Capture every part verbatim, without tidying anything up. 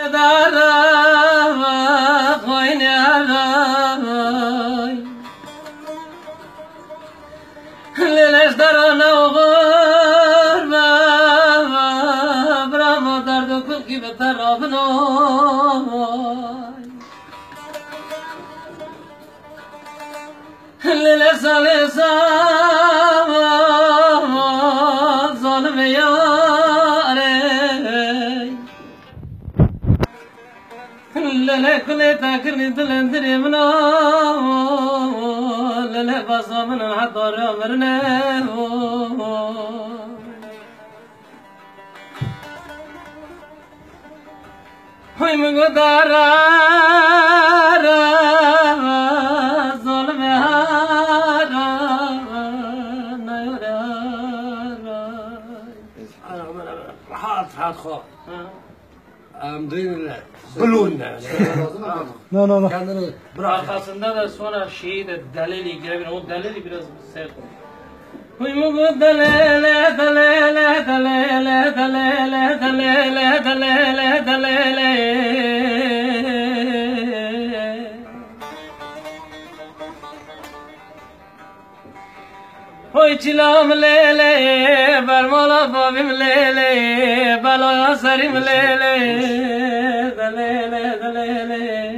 لله كل تاكرني دلندري منو لله بصا من الحضر عمرنا هاي من قدارا ظلم هارا نيورا انا حاط حاط خو امدين بلون لا لا لا كان arkasında da sonra şeyi de delili girebilir. O delili biraz sert olur. Huymugu delele delele delele delele delele delele delele Hoy çilam lele bermala babim lele bala sarim lele delele delele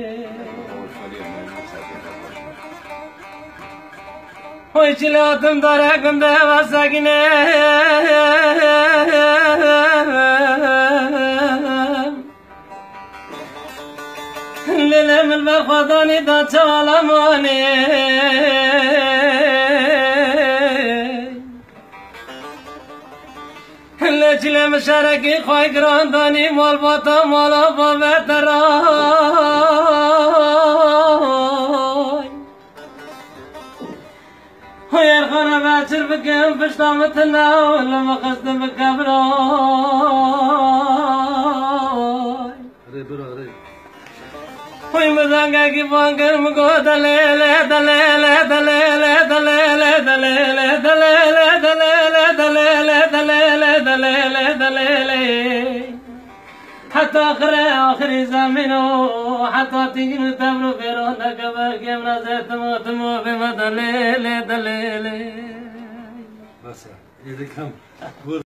Hoy çilatım darakım deva sakine Lelem el-Bakhadani da çalamani Leçilem şereki khoy grandani mal bata mala babeteray Hoy erkhana bachir bikim pishtamatna lama qasdim bikabray Hoy mazanga ki bangar mugo dalele dalele dalele dalele dalele dalele dalele dalele dalele dalele dalele حتى آخر آخر زمینو حتی تیگن تبرو بیرون نکبر کم نزد مو تمو بما دلیل دلیل بس يا دي كم